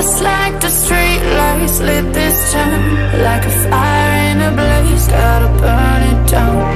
Just like the street lights lit this town, like a fire in a blaze, gotta burn it down.